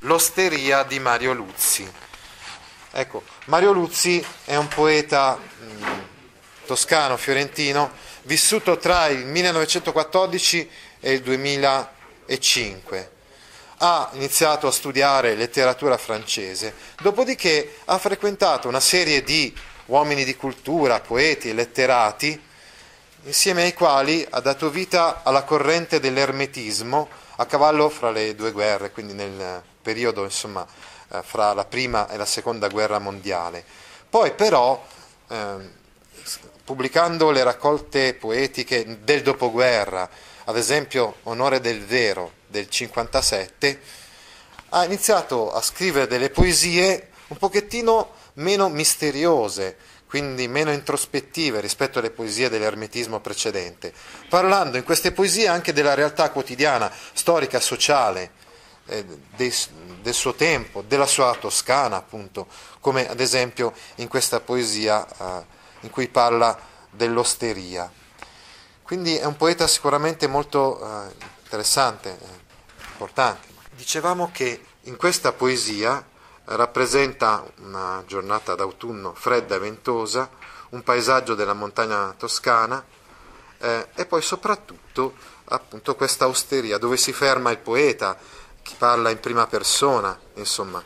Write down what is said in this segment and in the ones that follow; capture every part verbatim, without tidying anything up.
L'osteria di Mario Luzzi. Ecco, Mario Luzzi è un poeta mh, toscano, fiorentino, vissuto tra il millenovecentoquattordici e il duemilacinque. Ha iniziato a studiare letteratura francese, dopodiché ha frequentato una serie di uomini di cultura, poeti e letterati, insieme ai quali ha dato vita alla corrente dell'ermetismo a cavallo fra le due guerre, quindi nel periodo insomma eh, fra la prima e la seconda guerra mondiale. Poi però, eh, pubblicando le raccolte poetiche del dopoguerra, ad esempio Onore del Vero del cinquantasette, ha iniziato a scrivere delle poesie un pochettino meno misteriose, quindi meno introspettive rispetto alle poesie dell'ermetismo precedente, parlando in queste poesie anche della realtà quotidiana, storica, sociale, eh, dei, del suo tempo, della sua Toscana, appunto, come ad esempio in questa poesia eh, in cui parla dell'osteria. Quindi è un poeta sicuramente molto eh, interessante, eh, importante. Dicevamo che in questa poesia rappresenta una giornata d'autunno fredda e ventosa, un paesaggio della montagna toscana eh, e poi soprattutto appunto questa osteria dove si ferma il poeta, che parla in prima persona, insomma.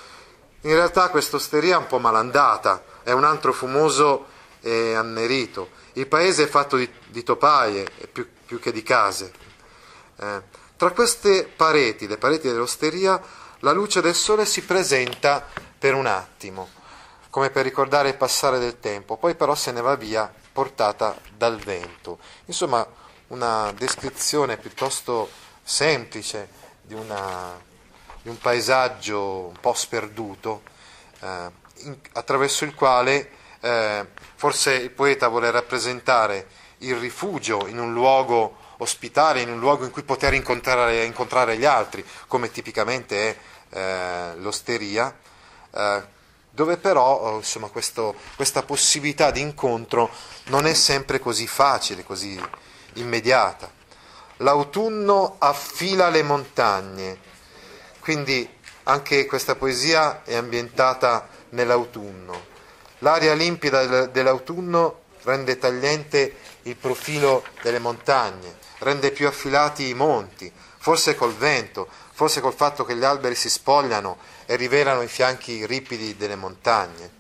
In realtà questa osteria è un po' malandata, è un antro fumoso e annerito. Il paese è fatto di, di topaie più, più che di case. Eh, tra queste pareti, le pareti dell'osteria, la luce del sole si presenta per un attimo, come per ricordare il passare del tempo, poi però se ne va via portata dal vento. Insomma, una descrizione piuttosto semplice di, una, di un paesaggio un po' sperduto, eh, in, attraverso il quale eh, forse il poeta vuole rappresentare il rifugio in un luogo ospitare, in un luogo in cui poter incontrare, incontrare gli altri, come tipicamente è eh, l'osteria, eh, dove però insomma, questo, questa possibilità di incontro non è sempre così facile, così immediata. L'autunno affila le montagne, quindi anche questa poesia è ambientata nell'autunno. L'aria limpida dell'autunno rende tagliente il profilo delle montagne, rende più affilati i monti, forse col vento, forse col fatto che gli alberi si spogliano e rivelano i fianchi ripidi delle montagne.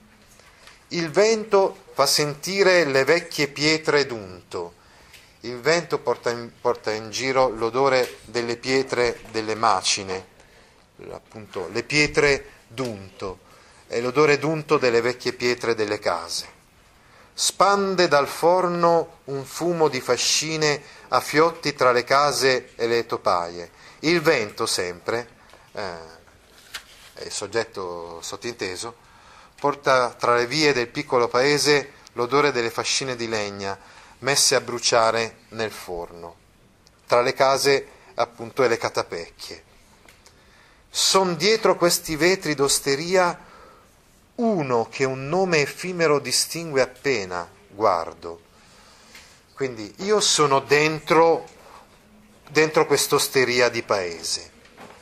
Il vento fa sentire le vecchie pietre d'unto. Il vento porta in, porta in giro l'odore delle pietre delle macine, appunto le pietre d'unto, è l'odore d'unto delle vecchie pietre delle case. Spande dal forno un fumo di fascine a fiotti tra le case e le topaie. Il vento sempre, eh, è il soggetto sottinteso, porta tra le vie del piccolo paese l'odore delle fascine di legna messe a bruciare nel forno, tra le case appunto e le catapecchie. Son dietro questi vetri d'osteria uno che un nome effimero distingue appena, guardo. Quindi io sono dentro, dentro quest'osteria di paese.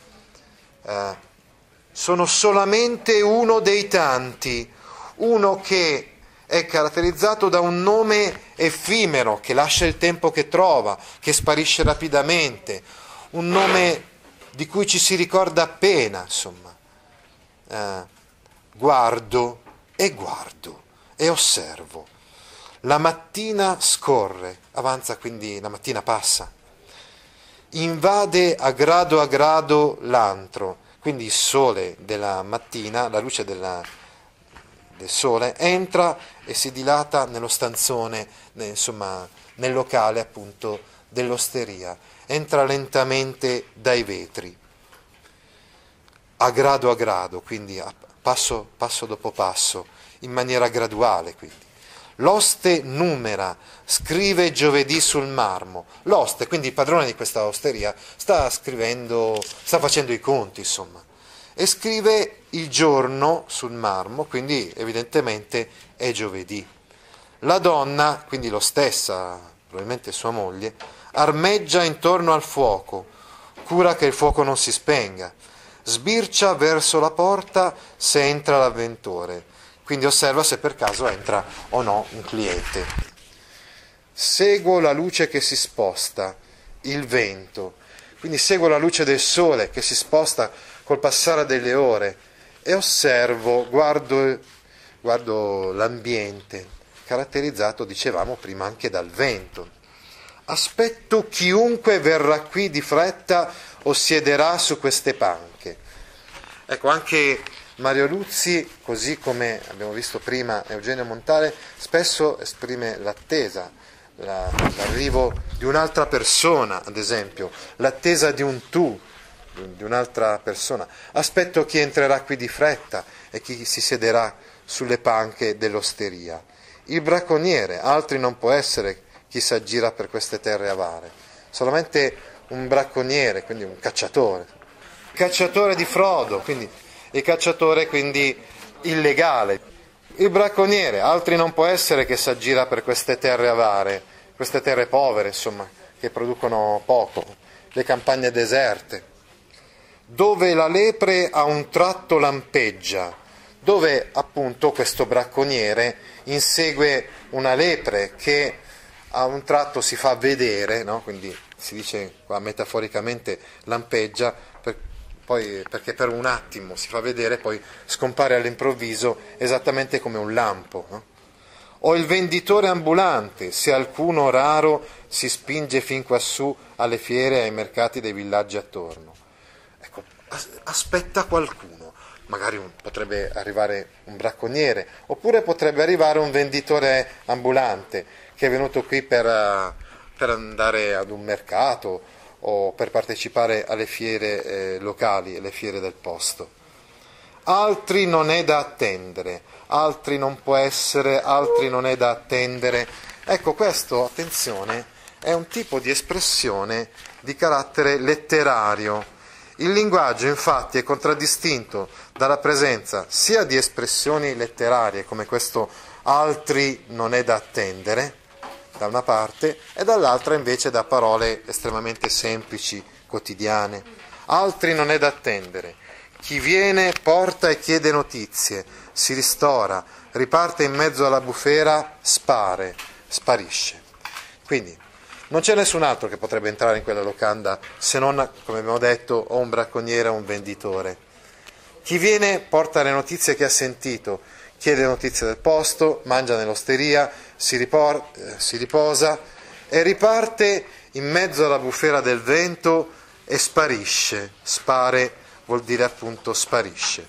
Eh, sono solamente uno dei tanti, uno che è caratterizzato da un nome effimero, che lascia il tempo che trova, che sparisce rapidamente, un nome di cui ci si ricorda appena, insomma. Eh, Guardo e guardo e osservo. La mattina scorre, avanza quindi, la mattina passa. Invade a grado a grado l'antro, quindi il sole della mattina, la luce della, del sole, entra e si dilata nello stanzone, insomma, nel locale appunto dell'osteria. Entra lentamente dai vetri, a grado a grado, quindi a Passo, passo dopo passo, in maniera graduale quindi. L'oste numera, scrive giovedì sul marmo. L'oste, quindi il padrone di questa osteria, sta scrivendo, sta facendo i conti, insomma, e scrive il giorno sul marmo, quindi evidentemente è giovedì. La donna, quindi l'ostessa, probabilmente sua moglie, armeggia intorno al fuoco, cura che il fuoco non si spenga. sbircia verso la porta se entra l'avventore, quindi osserva se per caso entra o no un cliente. Seguo la luce che si sposta, il vento, quindi seguo la luce del sole che si sposta col passare delle ore e osservo, guardo, guardo l'ambiente, caratterizzato, dicevamo prima, anche dal vento. Aspetto chiunque verrà qui di fretta o siederà su queste panche. Ecco, anche Mario Luzzi, così come abbiamo visto prima Eugenio Montale, spesso esprime l'attesa, la, l'arrivo di un'altra persona, ad esempio, l'attesa di un tu, di un'altra persona. Aspetto chi entrerà qui di fretta e chi si siederà sulle panche dell'osteria. Il bracconiere, altri non può essere chi si aggira per queste terre avare, solamente un bracconiere, quindi un cacciatore. Cacciatore di frodo, quindi il cacciatore quindi illegale. Il bracconiere, altri non può essere che si aggira per queste terre avare, queste terre povere, insomma, che producono poco, le campagne deserte, dove la lepre a un tratto lampeggia, dove appunto questo bracconiere insegue una lepre che a un tratto si fa vedere, no? Quindi si dice qua metaforicamente lampeggia, per, poi, perché per un attimo si fa vedere, poi scompare all'improvviso esattamente come un lampo. No? O il venditore ambulante, se alcuno raro si spinge fin quassù alle fiere e ai mercati dei villaggi attorno. Ecco, aspetta qualcuno, magari un, potrebbe arrivare un bracconiere, oppure potrebbe arrivare un venditore ambulante che è venuto qui per, per andare ad un mercato o per partecipare alle fiere eh, locali, alle fiere del posto. Altri non è da attendere, altri non può essere, altri non è da attendere. Ecco, questo, attenzione, è un tipo di espressione di carattere letterario. Il linguaggio, infatti, è contraddistinto dalla presenza sia di espressioni letterarie, come questo altri non è da attendere, da una parte, e dall'altra invece da parole estremamente semplici, quotidiane. Altri non è da attendere. Chi viene porta e chiede notizie, si ristora, riparte in mezzo alla bufera, spare, sparisce. Quindi non c'è nessun altro che potrebbe entrare in quella locanda se non, come abbiamo detto, o un bracconiere o un venditore. Chi viene porta le notizie che ha sentito, chiede notizie del posto, mangia nell'osteria, si, ripor- eh, si riposa e riparte in mezzo alla bufera del vento e sparisce. Spare vuol dire appunto sparisce.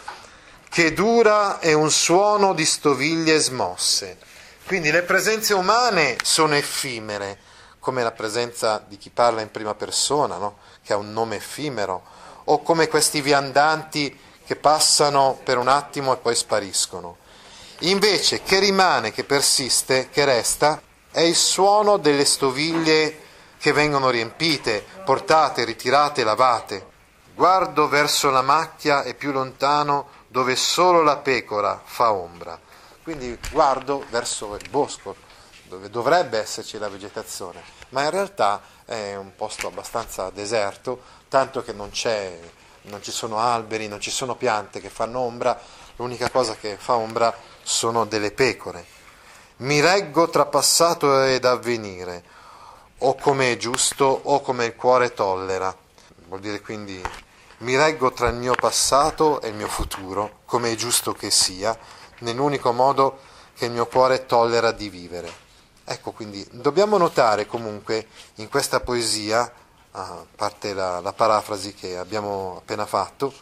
Che dura è un suono di stoviglie smosse. Quindi le presenze umane sono effimere, come la presenza di chi parla in prima persona, no? Che ha un nome effimero, o come questi viandanti che passano per un attimo e poi spariscono. Invece, che rimane, che persiste, che resta, è il suono delle stoviglie che vengono riempite, portate, ritirate, lavate. Guardo verso la macchia e più lontano dove solo la pecora fa ombra. Quindi guardo verso il bosco, dove dovrebbe esserci la vegetazione, ma in realtà è un posto abbastanza deserto, tanto che non c'è, non ci sono alberi, non ci sono piante che fanno ombra, l'unica cosa che fa ombra sono delle pecore. Mi reggo tra passato ed avvenire, o come è giusto o come il cuore tollera. Vuol dire quindi mi reggo tra il mio passato e il mio futuro, come è giusto che sia, nell'unico modo che il mio cuore tollera di vivere. Ecco, quindi dobbiamo notare comunque in questa poesia, a parte la, la parafrasi che abbiamo appena fatto,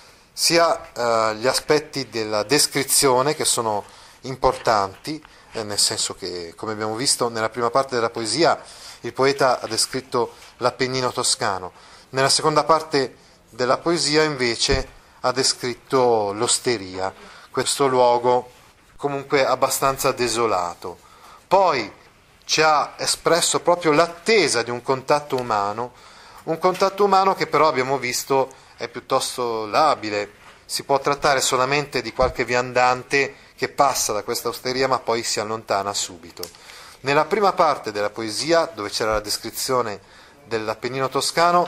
sia eh, gli aspetti della descrizione che sono importanti, eh, nel senso che, come abbiamo visto nella prima parte della poesia, il poeta ha descritto l'Appennino toscano, nella seconda parte della poesia invece ha descritto l'osteria, questo luogo comunque abbastanza desolato. Poi ci ha espresso proprio l'attesa di un contatto umano, un contatto umano che però abbiamo visto è piuttosto labile, si può trattare solamente di qualche viandante che passa da questa osteria ma poi si allontana subito. Nella prima parte della poesia, dove c'era la descrizione dell'Appennino toscano,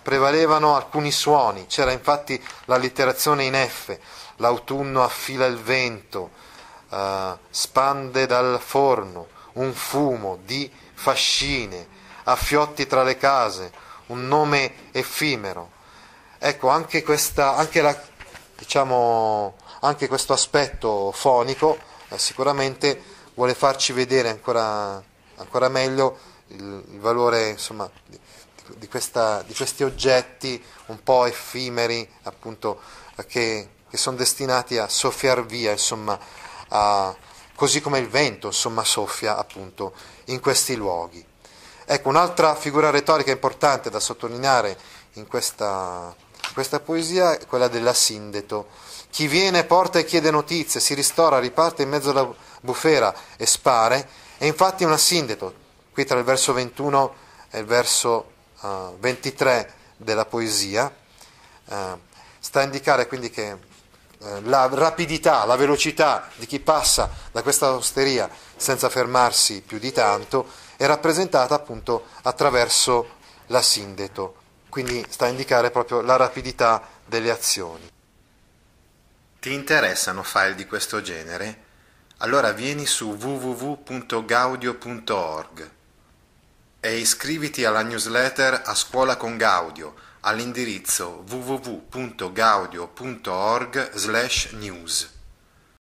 prevalevano alcuni suoni, c'era infatti l'allitterazione in F, l'autunno affila il vento, uh, spande dal forno, un fumo di fascine, affiotti tra le case, un nome effimero. Ecco, anche questa, anche la, diciamo, anche questo aspetto fonico eh, sicuramente vuole farci vedere ancora, ancora meglio il, il valore, insomma, di, di, questa, di questi oggetti un po' effimeri, appunto, che, che sono destinati a soffiar via, insomma, a, così come il vento, insomma, soffia appunto in questi luoghi. Ecco, un'altra figura retorica importante da sottolineare in questa, in questa poesia è quella dell'asindeto. Chi viene, porta e chiede notizie, si ristora, riparte in mezzo alla bufera e spare, è infatti un asindeto. Qui tra il verso ventuno e il verso uh, ventitré della poesia uh, sta a indicare quindi che uh, la rapidità, la velocità di chi passa da questa osteria senza fermarsi più di tanto è rappresentata appunto attraverso l'asindeto, quindi sta a indicare proprio la rapidità delle azioni. Ti interessano file di questo genere? Allora vieni su w w w punto gaudio punto org e iscriviti alla newsletter A Scuola con Gaudio all'indirizzo w w w punto gaudio punto org slash news.